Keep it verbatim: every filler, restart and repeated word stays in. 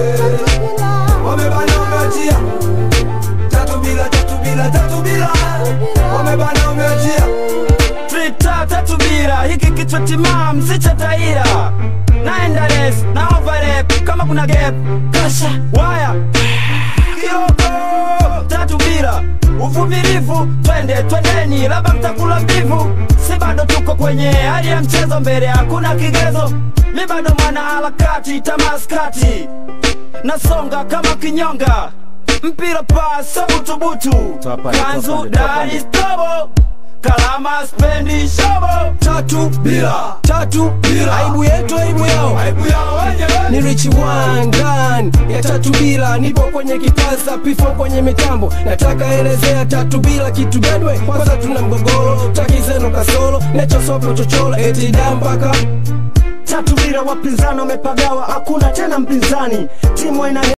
wamebana umeachia. Tatu bila, tatu bila, tatu bila, wamebana umeachia. Trita tatu bila, hiki kichwa timamu si cha taira. Naenda res, na overlap, kama kuna gap kasha, waya kioko. Tatu bila, uvumilivu, twende, twendeni, labda mtakula mbivu. Si bado tuko kwenye hali ya mchezo, mbele hakuna kigezo. Mi bado mwana harakati, tamaskati, nasonga kama kinyonga. Mpira pasa butubutu, kanzu dari stobo, kalama spendi shobo. Tatu bila, tatu bila, aibu yetu aibu yao, aibu yao wenyewe. ni Rich One ndani ya tatu bila. Nipo kwenye kipaza, pifo kwenye mitambo. Nataka elezea tatu bila kitu gani? Kwanza tuna mgogoro, taki zenu kasoro, necho sopo chochola, eti dampaka. Tatu bila, wapinzani wamepagawa, hakuna tena mpinzani. Timu ina